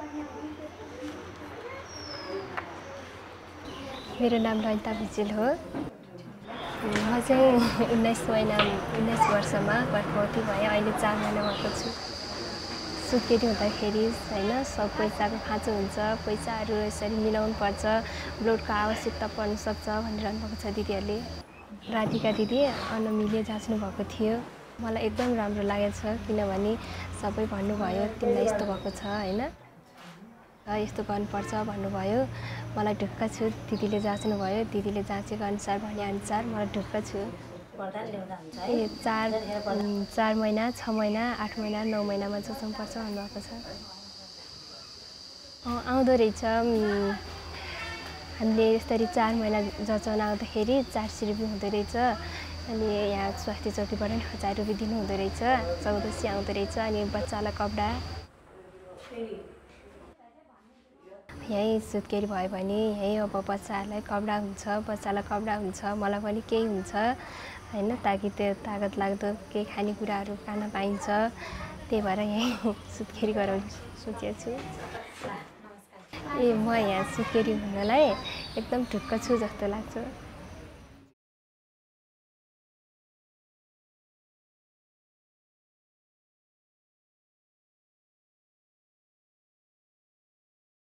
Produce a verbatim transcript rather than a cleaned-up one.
मेरो नाम रहिता भिजिल हो। म चाहिँ उन्नाइस महिना उन्नाइस वर्षमा गर्भवती भएँ। अहिले चार महिना भएको छु। सुत्केरी हुँदाखेरि होइन सब पैसाको खाँचो हुन्छ, पैसाहरू यसरी मिलाउनु पर्छ, ब्लडको आवश्यकता पर्न सक्छ भनिरहनु भएको छ दिदीहरूले। राधिका दिदी अनमिले जाँच्नु भएको थियो। मलाई एकदम राम्रो लागेको छ किनभने सबै भन्नुभयो तिमीलाई यस्तो भएको छ होइन, यस्तो गर्नुपर्छ भन्नुभयो। मलाई ढुक्क छु, दिदीले जाँच्नु भयो, दिदीले जाँचेको अनुसार भनेअनुसार मलाई ढुक्क छु। ए चार चार महिना छ महिना आठ महिना नौ महिनामा जचाउनुपर्छ भन्नुभएको छ। आउँदो रहेछ हामीले यसरी चार महिना जचाउन आउँदाखेरि चार सय रुपियाँ हुँदो रहेछ। अनि यहाँ स्वास्थ्य चौकीबाट नि हजार रुपियाँ दिनु हुँदो रहेछ। चौध सय आउँदो रहेछ। अनि बच्चालाई कपडा यहीँ सुत्केरी भयो भने यहीँ अब बच्चाहरूलाई कपडा हुन्छ, बच्चालाई कपडा हुन्छ, मलाई पनि केही हुन्छ होइन, ताकि त्यो तागत लाग्दो केही खानेकुराहरू खान पाइन्छ। त्यही भएर यहीँ सुत्केरी गराउने सोचेको छु। ए म यहाँ सुत्केरी हुनलाई एकदम ढुक्क छु जस्तो लाग्छ।